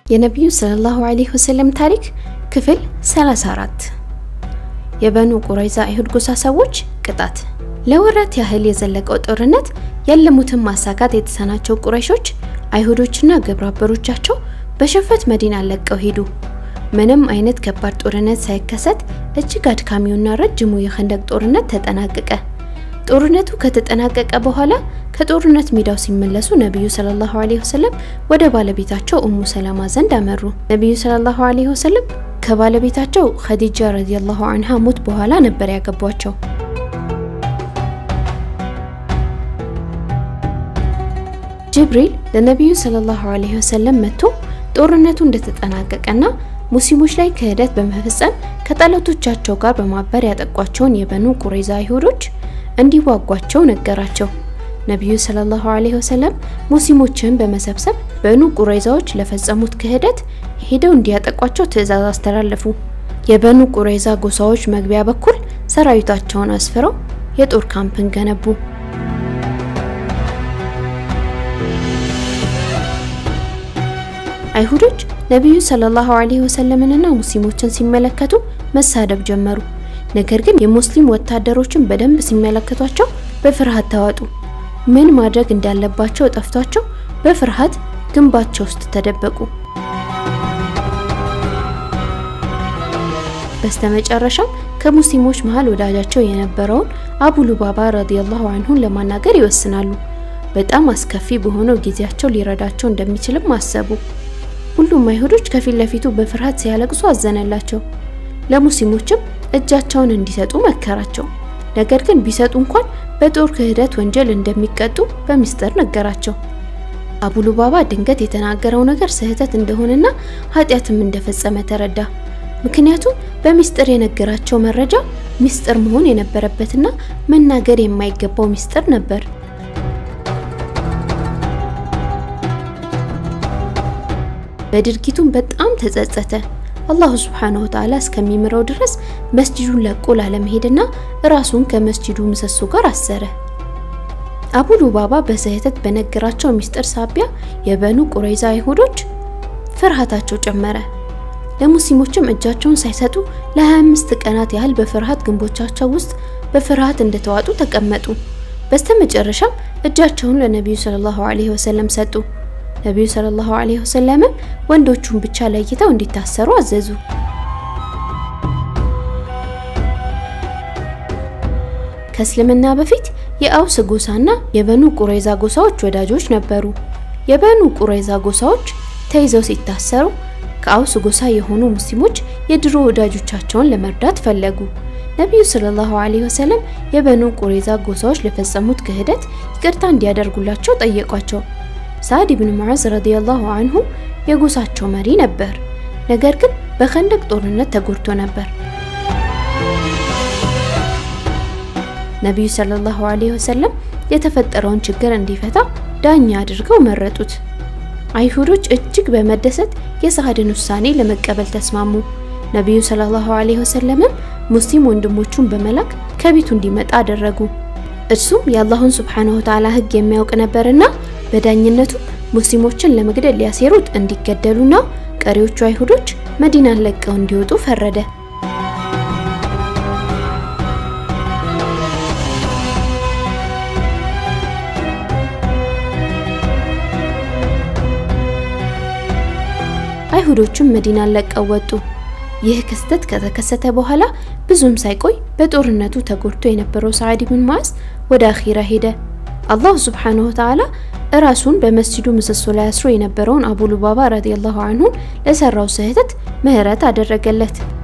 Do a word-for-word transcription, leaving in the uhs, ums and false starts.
የነብዩ ሰለላሁ ዐለይሂ ወሰለም ታሪክ ክፍል ሰላሳ አራት የበኑ ቁረይዛ አይሁድ ጎሳ ሰዎች ቅጣት ለወራት ያህል የዘለቀው ጦርነት ያለሙትን ማሳካት የተሳናቸው ቁረይሾች አይሁዶችና ግብረአበሮቻቸው በሽንፈት መዲና ለቀው ሄዱ ምንም አይነት ከባድ ጦርነት ሳይከሰት እጅግ አድካሚውና ረጅሙ የኸንደቅ ጦርነት ተጠናቀቀ ጦርነቱ ከተጠናቀቀ በኋላ ከጦርነት ሜዳው ሲመለሱ ነብዩ ሰለላሁ ዐለይሂ ወሰለም ወደ ባለቤታቸው ኡሙ ሰለማ ዘንድ አመሩ ነብዩ ሰለላሁ ዐለይሂ ወሰለም ከባለቤታቸው ኸዲጃ ረዲየላሁ ዐንሃ ሞት በኋላ ነበር ያገቧቸው ጅብሪል ለነብዩ ሰለላሁ ዐለይሂ ወሰለም መጥቶ ጦርነቱ እንደተጠናቀቀና ሙስሊሞች ላይ ክህደት በመፈጸም ከጠላቶቻቸው ጋር በማበር ያጠቋቸውን የበኑ ቁረይዛ አይሁዶች እንዲዋጓቸው ነገራቸው ነብዩ ሰለላሁ ዐለይሂ ወሰለም ሙስሊሞችን በመሰብሰብ በኑ ቁረይዛዎች ለፈጸሙት ክህደት ሄደው እንዲያጠቋቸው ትዕዛዝ አስተላለፉ የበኑ ቁረይዛ ጎሳዎች መግቢያ በኩል ሰራዊታቸውን አስፈረው የጦር ካምፕን ገነቡ አይሁዶች ነብዩ ሰለላሁ ዐለይሂ ወሰለምንና ሙስሊሞችን ሲመለከቱ መሳደብ ጀመሩ ነገር ግን የሙስሊም ወታደሮችን በደንብ ሲመለከቷቸው በፍርሃት ተዋጡ ምን ማድረግ እንዳለባቸው ጠፍቷቸው በፍርሃት ግንባቸው ውስጥ ተደበቁ በስተመጨረሻም ከሙስሊሞች መሃል ወዳጃቸው የነበረውን አቡ ሉባባ ረዲየላሁ ዐንሁ ለማናገር ይወስናሉ በጣም አስከፊ በሆነው ጊዜያቸው ሊረዳቸው እንደሚችልም አሰቡ ሁሉም አይሁዶች ከፊት ለፊቱ በፍርሃት ሲያለቅሱ አዘነላቸው ለሙስሊሞችም እጃቸውን እንዲሰጡ መከራቸው ነገር ግን ቢሰጡ እንኳን በጦር ክህደት ወንጀል እንደሚቀጡ በሚስጥር ነገራቸው አቡ ሉባባ ድንገት የተናገረው ነገር ስህተት እንደሆነና ኃጢያትም እንደፈጸመ ተረዳ ምክንያቱም በሚስጥር የነገራቸው መረጃ ሚስጥር መሆን የነበረበትና መናገር የማይገባው ሚስጥር ነበር በድርጊቱም በጣም ተጸጸተ አላህ Subhanahu Wa Ta'ala እስከሚምረው ድረስ መስጂዱን ለቆ ለመሄድና ራሱን ከመስጂዱ ምሰሶ ጋር አሰረ አቡ ሉባባ በስህተት በነገራቸው ሚስጥር ሳቢያ የበኑ ቁረይዛ አይሁዶች ፍርሃታቸው ጨመረ ለሙስሊሞችም እጃቸውን ሳይሰጡ ለ25 ቀናት ያህል በፍርሃት ግንቦቻቸው ውስጥ በፍርሃት እንደተዋጡ ተቀመጡ በስተመጨረሻም እጃቸውን ለነብዩ ሰለላሁ ዐለይሂ ወሰለም ሰጡ ነብዩ ሰለላሁ ዐለይሂ ወሰለም ወንዶቹን ብቻ ለይተው እንዲታሰሩ አዘዙ ከእስልምና በፊት የአውስ ጎሳና የበኑ ቁረይዛ ጎሳዎች ወዳጆች ነበሩ የበኑ ቁረይዛ ጎሳዎች ተይዘው ሲታሰሩ ከአውስ ጎሳ የሆኑ ሙስሊሞች የድሮ ወዳጆቻቸውን ለመርዳት ፈለጉ ነብዩ ሰለላሁ ዐለይሂ ወሰለም የበኑ ቁረይዛ ጎሳዎች ለፈጸሙት ክህደት ይቅርታ እንዲያደርጉላቸው ጠየቋቸው ሳድ ኢብኑ ሙዓዝ ረዲየላሁ ዐንሁ የጎሳቸው መሪ ነበር ነገር ግን በኸንደቅ ጦርነት ተጎድቶ ነበር ነብዩ ሰለላሁ ዐለይሂ ወሰለም የተፈጠረውን ችግር እንዲፈታ ዳኛ አድርገው መረጡት አይሁዶች እጅግ በመደሰት የሳድን ውሳኔ ለመቀበል ተስማሙ ነብዩ ሰለላሁ ዐለይሂ ወሰለም ሙስሊም ወንድሞቹን በመላክ ከቤቱ እንዲመጣ አደረጉ እርሱም የአላህን Subhanahu Wa Ta'ala ህግ የሚያውቅ ነበርና በዳኝነቱ ሙስሊሞችን ለመግደል ሊያሴሩት እንዲገደሉና ቀሪዎቹ አይሁዶች መዲናን ለቀው እንዲወጡ ፈረደ አይሁዶቹም መዲናን ለቀው ወጡ ይህ ክስተት ከተከሰተ በኋላ ብዙም ሳይቆይ በጦርነቱ ተጎድቶ የነበረው ሳዕድ ኢብኑ ሙዓዝ ወደ አኺራ ሄደ አላህ Subhanahu Wa Ta'ala ራሱን በመስጂዱ ምሰሶ ላይ አስሮ የነበረውን አቡ ሉባባ ረዲየላሁ ዐንሁ ለሰራው ስህተት ምህረት አደረገለት